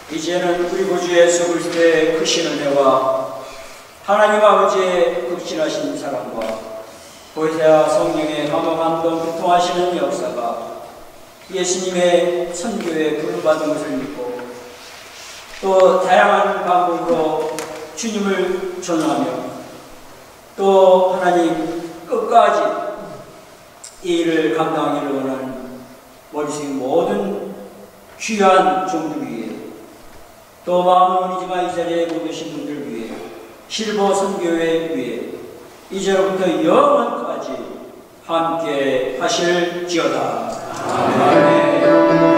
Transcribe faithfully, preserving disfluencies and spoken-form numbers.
이제는 우리 구주 예수 그리스도의 크신 은혜와 하나님 아버지의 극진하신 사랑과 보혜사 성령의 감화감동 교통하시는 역사가 예수님의 선교에 부름받은 것을 믿고 또 다양한 방법으로 주님을 전하며 또 하나님 끝까지 이 일을 감당하기를 원하는 머리숙 모든 귀한 종들 위해 또 마음은 이지만 이 자리에 못 오신 분들 위해 실버 선교회 위해 이제로부터 영원까지 함께 하실지어다. 아멘.